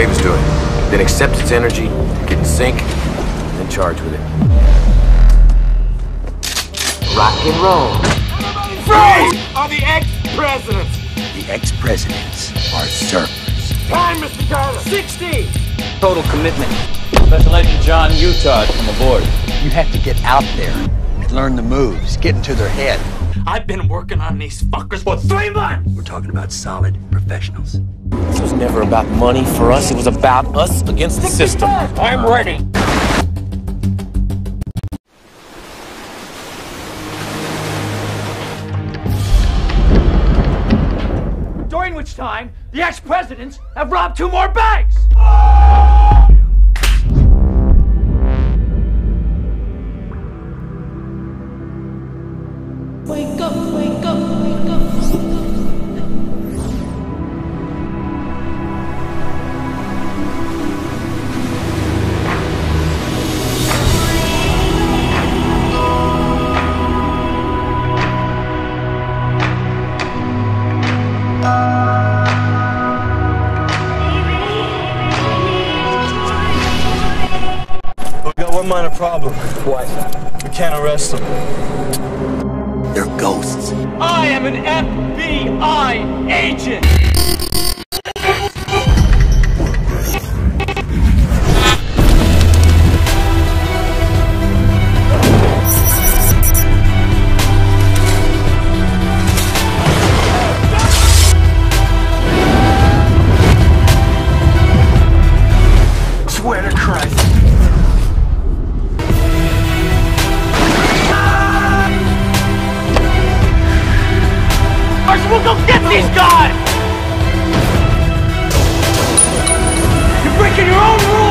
Graves do it. Then accept its energy, get in sync, and then charge with it. Rock and roll. Freeze! Are the ex-presidents. The ex-presidents are surfers. Time, Mr. Carter. 60! Total commitment. Special Agent John Utah come aboard. You have to get out there and learn the moves, get into their head. I've been working on these fuckers for 3 months! We're talking about solid professionals. This was never about money for us. It was about us against the system. I'm ready. During which time, the ex-presidents have robbed 2 more banks! Wake up, wake up, wake up. We got one minor problem. What? We can't arrest them. They're ghosts. I am an FBI agent! Swear to Christ. We'll go get these guys! You're breaking your own rules!